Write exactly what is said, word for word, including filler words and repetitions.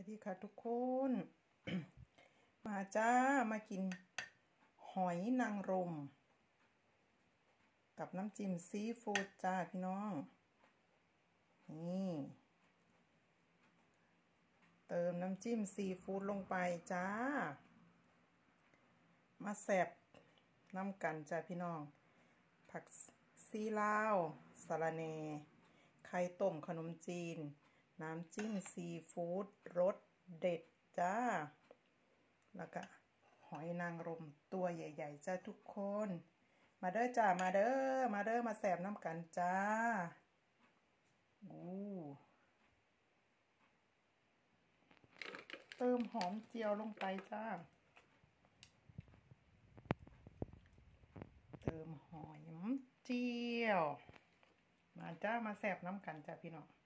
วัสดีค่ะทุกคน มาจ้ามากินหอยนางรมกับน้ำจิ้มซีฟู้ดจ้าพี่น้องนี่เติมน้ำจิ้มซีฟู้ดลงไปจ้ามาแซ่บน้ำกันจ้าพี่น้องผักซีลาวสะระแหน่ไข่ต้มขนมจีนน้ำจิ้มซีฟู้ดรสเด็ดจ้าแล้วก็หอยนางรมตัวใหญ่ๆจ้าทุกคนมาเด้อจ้ามาเด้อมาเด้อมาแซ่บน้ำกันจ้าอู้เติมหอมเจียวลงไปจ้าเติมหอยเจียวมาจ้ามาแซ่บน้ำกันจ้าพี่น้อง